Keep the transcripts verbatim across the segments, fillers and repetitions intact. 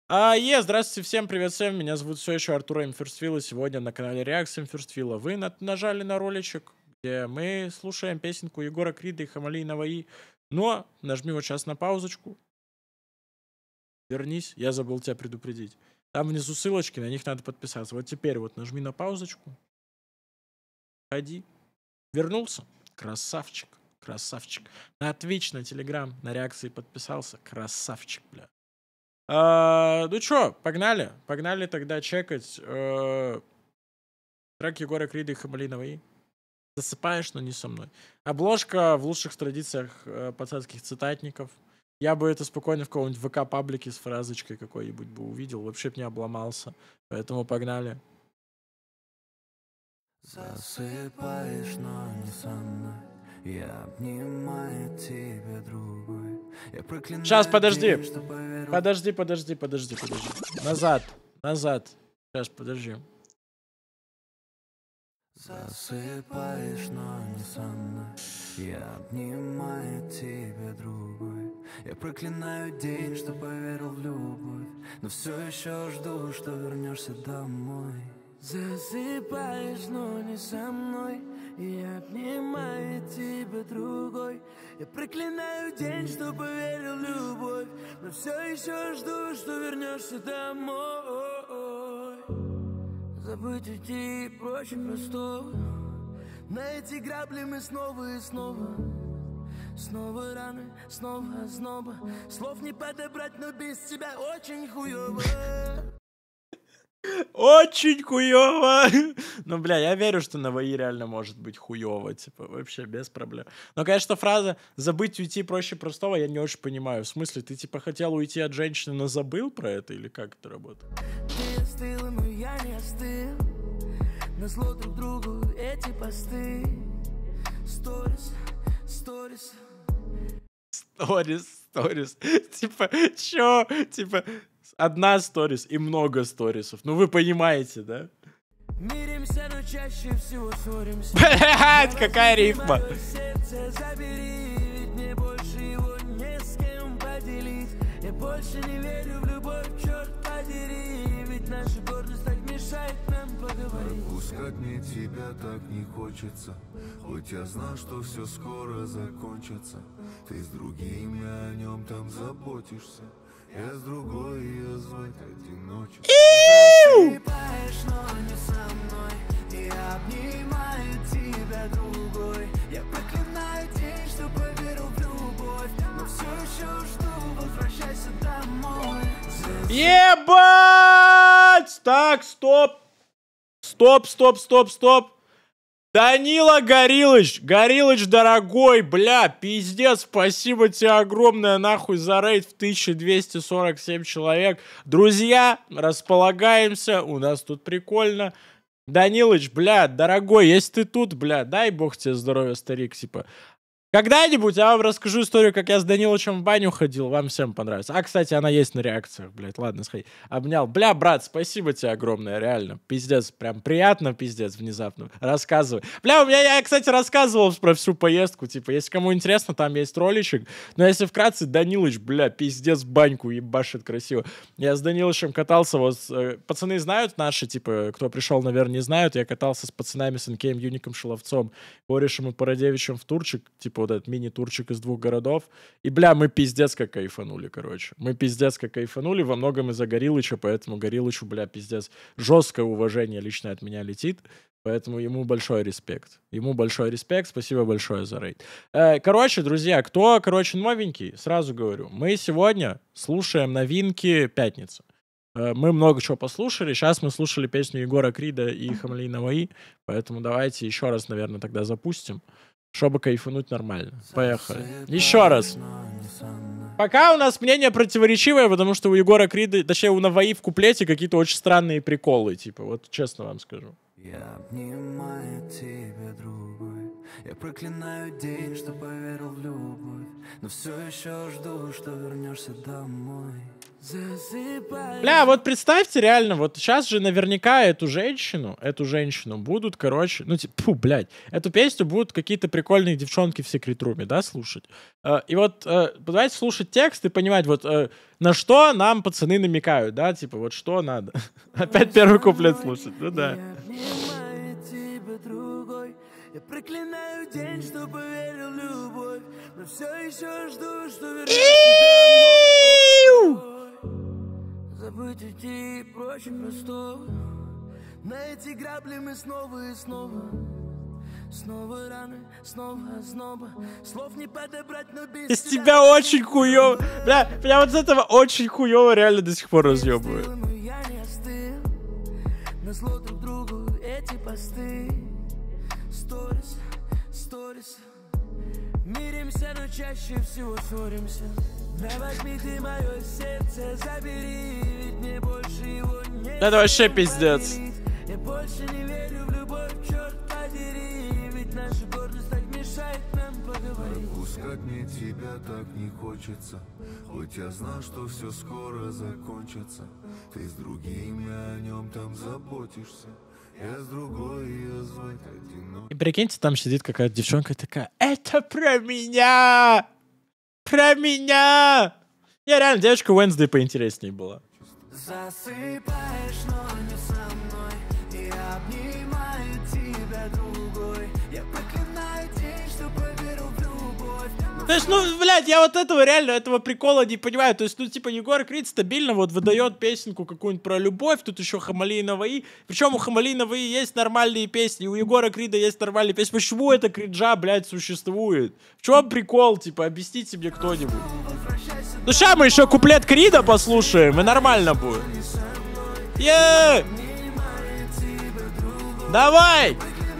А, е, здравствуйте всем, привет всем, меня зовут все еще Артур Имферствилл, и сегодня на канале Реакция Имферствилла вы на- нажали на роличек, где мы слушаем песенку Егора Крида и Хамали Наваи, но нажми вот сейчас на паузочку, вернись, я забыл тебя предупредить. Там внизу ссылочки, на них надо подписаться. Вот теперь вот нажми на паузочку, ходи, вернулся, красавчик, красавчик. На Twitch, на Telegram, на Реакции подписался, красавчик, бля. А, ну чё, погнали. Погнали тогда чекать э, трек Егора Крида и Хамали Наваи. Засыпаешь, но не со мной. Обложка в лучших традициях э, пацанских цитатников. Я бы это спокойно в каком-нибудь ВК-паблике с фразочкой какой-нибудь бы увидел. Вообще бы не обломался. Поэтому погнали. Засыпаешь, но не со мной. Я обнимаю тебя другой. Я проклинаю. Сейчас, подожди. день, что поверил. Подожди, подожди, подожди, подожди. Назад, назад. Сейчас, подожди. Засыпаешь, но не со мной. Я обнимаю тебя другой. Я проклинаю день, что поверил в любовь. Но все еще жду, что вернешься домой. Засыпаешь, но не со мной. Я обнимаю тебя другой. Я проклинаю день, что поверил в любовь. Но все еще жду, что вернешься домой. Забыть уйти проще простого. На эти грабли мы снова и снова. Снова раны, снова озноба. Слов не подобрать, но без тебя очень хуёво. Очень хуёво. Ну, бля, я верю, что Наваи реально может быть хуёво, типа, вообще без проблем. Но, конечно, фраза «забыть уйти проще простого» я не очень понимаю. В смысле, ты, типа, хотел уйти от женщины, но забыл про это? Или как это работает? Ты остыла, но я не остыл. Назло друг другу эти посты. Сторис, сторис. Сторис, сторис. Типа, чё? Типа, одна сторис и много сторисов. Ну, вы понимаете, да? Миримся, но чаще всего ссоримся. Блядь, какая рифма. Сердце забери, ведь мне больше его не с кем поделить. Я больше не верю в любовь, черт подери. Ведь наша гордость так мешает нам поговорить. Отпускать мне тебя так не хочется. Хоть я знал, что все скоро закончится. Ты с другими о нем там заботишься. Я с другой, я звать одиночество. Засыпаешь, но не со мной. Я обнимаю тебя другой. Я проклинаю день, что поверил в любовь. Но все еще жду, возвращайся домой. Ебать! Так, стоп. Стоп, стоп, стоп, стоп. Данила Горилыч, Горилыч, дорогой, бля, пиздец, спасибо тебе огромное, нахуй, за рейд в тысяча двести сорок семь человек. Друзья, располагаемся, у нас тут прикольно. Данилыч, бля, дорогой, если ты тут, бля, дай бог тебе здоровья, старик, типа. Когда-нибудь я вам расскажу историю, как я с Данилычем в баню ходил, вам всем понравится. А, кстати, она есть на реакциях, блядь, ладно, сходи. Обнял. Бля, брат, спасибо тебе огромное, реально. Пиздец, прям приятно, пиздец, внезапно. Рассказывай. Бля, у меня, я, кстати, рассказывал про всю поездку, типа, если кому интересно, там есть роличек. Но если вкратце, Данилыч, бля, пиздец, баньку ебашит красиво. Я с Данилычем катался, вот, э, пацаны знают наши, типа, кто пришел, наверное, не знают, я катался с пацанами, с НКМ Юником Шеловцом, Корешем и Парадевичем в Турчик, типа, вот этот мини-турчик из двух городов. И, бля, мы пиздец как кайфанули, короче. Мы пиздец как кайфанули, во многом из-за Горилыча, поэтому Горилычу, бля, пиздец, жесткое уважение лично от меня летит, поэтому ему большой респект. Ему большой респект, спасибо большое за рейд. Э, короче, друзья, кто, короче, новенький, сразу говорю, мы сегодня слушаем новинки пятницы. Э, мы много чего послушали, сейчас мы слушали песню Егора Крида и Хамали Наваи, поэтому давайте еще раз, наверное, тогда запустим, чтобы кайфануть нормально. Поехали. Еще раз. Пока у нас мнение противоречивое, потому что у Егора Крида, точнее, у Наваи в куплете какие-то очень странные приколы, типа, вот честно вам скажу. Я обнимаю тебя другой. Я проклинаю день, что поверил в любовь. Но все еще жду, что вернешься домой. Бля, вот представьте реально, вот сейчас же наверняка эту женщину, эту женщину будут, короче, ну типа, фу, блядь, эту песню будут какие-то прикольные девчонки в секрет-руме, да, слушать. Э, и вот э, давайте слушать текст и понимать, вот э, на что нам пацаны намекают, да, типа, вот что надо. Опять первый куплет слушать, ну да. Я проклинаю день, что поверил в любовь, но все еще жду, что вернешься домой. Забыть уйти проще простого. На эти грабли мы снова и снова. Снова раны, снова озноба. Слов не подобрать, но без Из тебя очень хуёво. Бля, меня вот с этого очень хуёво реально до сих пор разъебывает. Но я не остыл. Назло друг другу эти посты. Сторис, сторис. Миримся, но чаще всего ссоримся. Да возьми ты мое сердце, забери, ведь мне больше его не. Это вообще пиздец. Я больше не верю в любовь, черт подери, ведь наша гордость так мешает нам поговорить. Отпускать мне тебя так не хочется, хоть я знал, что все скоро закончится. Ты с другими о нем там заботишься. Я с другой, я злой, одинок. И прикиньте, там сидит какая-то девчонка и такая: это про меня! Про меня! Я реально, девочка Уэнсдей поинтереснее была. Засыпаешь, но не со мной. Я обнимаю тебя другой. Я проклинаю день, что поверил в любовь. То есть, ну, блядь, я вот этого реально, этого прикола не понимаю. То есть, ну, типа, Егор Крид стабильно вот выдает песенку какую-нибудь про любовь, тут еще Хамали и Наваи. Причем у Хамали и Наваи есть нормальные песни, у Егора Крида есть нормальные песни. Почему это криджа, блядь, существует? В чем прикол, типа, объясните мне кто-нибудь. Ну, сейчас мы еще куплет Крида послушаем, и нормально будет. Е! Давай!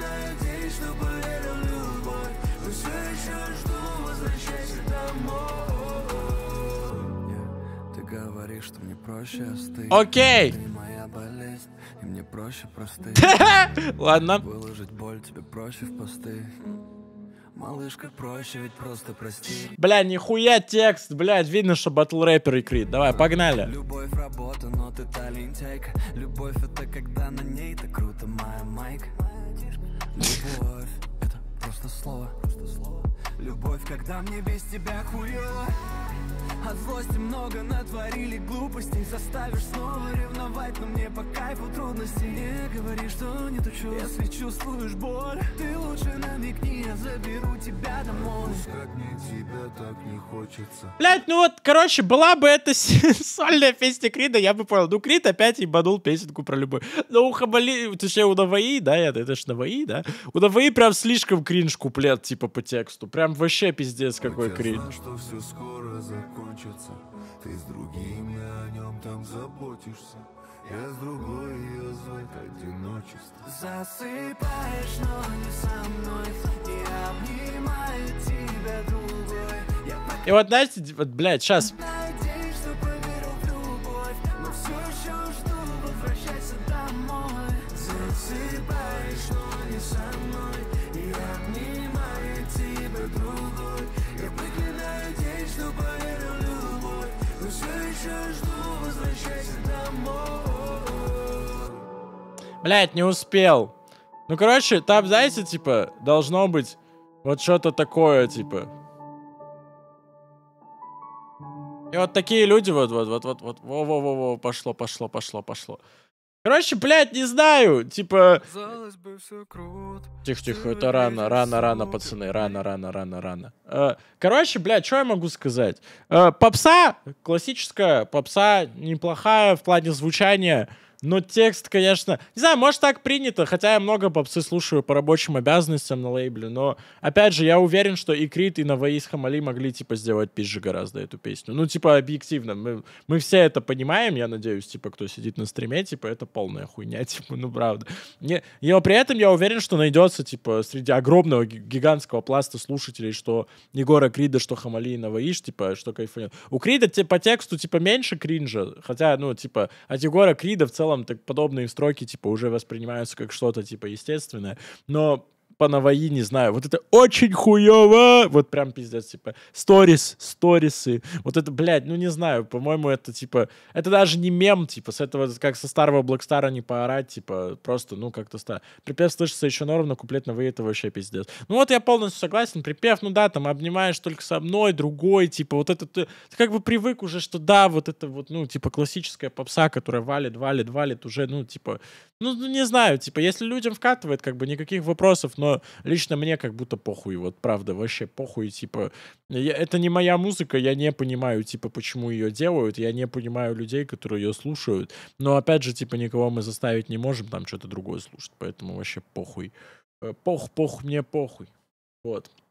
Что мне проще остыть. Окей. Ты моя болезнь, и мне проще простыть. Ладно. Выложить боль тебе проще в посты. Малышка, проще ведь просто прости. Бля, нихуя текст, блядь, видно, что батл рэпер и Крид. Давай, погнали. Любовь работа, но ты та лентяйка. Любовь это когда на ней так круто, моя майка. Любовь это просто слово. Любовь, когда мне без тебя хуёво. От злости много натворили глупостей. Заставишь снова ревновать, но мне по кайфу трудности. Не говори, что не тучу, если чувствуешь боль. Ты лучше намекни, я заберу тебя домой. Отпускать мне тебя так не хочется. Блять, ну вот, короче, была бы это сольная песня Крида, я бы понял. Ну, Крид опять ебанул песенку про любовь. Но у Хамали, точнее, у Наваи, да, это, это ж Наваи, да? У Наваи прям слишком кринж куплет, типа, по тексту. Прям вообще пиздец какой кринж. Я знаю, что все скоро закончится. Ты с другими о нем там заботишься. Я с другой, я злой, одиночество. Засыпаешь, но не со мной. Я обнимаю тебя другой. Я И вот, знаете, вот, блядь, сейчас. надеюсь, что поверил в любовь, но все еще жду, возвращайся домой. Засыпаешь, но не со мной. Я обнимаю тебя другой. Я проклинаю день, что поверил в любовь, но все еще жду, возвращайся домой. Блядь, не успел. Ну, короче, там, знаете, типа, должно быть вот что-то такое, типа. И вот такие люди, вот, вот, вот, вот, вот, во-во-во-во, пошло, пошло, пошло, пошло. Короче, блядь, не знаю, типа... Тихо-тихо, это рано, рано, рано, пацаны, рано, рано, рано, рано. Э, короче, блядь, что я могу сказать? Э, попса, классическая попса, неплохая в плане звучания. Но текст, конечно... Не знаю, может, так принято, хотя я много попсы слушаю по рабочим обязанностям на лейбле, но, опять же, я уверен, что и Крид, и Наваи с Хамали могли, типа, сделать пизже гораздо эту песню. Ну, типа, объективно. Мы, мы все это понимаем, я надеюсь, типа, кто сидит на стриме, типа, это полная хуйня, типа, ну, правда. Не, но при этом я уверен, что найдется, типа, среди огромного гигантского пласта слушателей, что Егора Крида, что Хамали и Наваи, типа, что кайфанет. У Крида типа, по тексту, типа, меньше кринжа, хотя, ну, типа, от Егора Крида в целом так подобные строки, типа, уже воспринимаются как что-то, типа, естественное. Но по Наваи, не знаю, вот это очень хуёво, вот прям пиздец, типа, сторис, сторисы, вот это, блядь, ну не знаю, по-моему, это, типа, это даже не мем, типа, с этого, как со старого Блэкстара не поорать, типа, просто, ну, как-то старо. Припев слышится еще норм, но куплет Наваи это вообще пиздец. Ну вот я полностью согласен, припев, ну да, там, обнимаешь только со мной, другой, типа, вот это, ты, ты как бы привык уже, что да, вот это вот, ну, типа, классическая попса, которая валит, валит, валит, уже, ну, типа, ну, ну, не знаю, типа, если людям вкатывает, как бы, никаких вопросов, но лично мне как будто похуй, вот, правда, вообще похуй, типа, я, это не моя музыка, я не понимаю, типа, почему ее делают, я не понимаю людей, которые ее слушают, но, опять же, типа, никого мы заставить не можем там что-то другое слушать, поэтому вообще похуй. Э, Пох, пох, мне похуй, вот.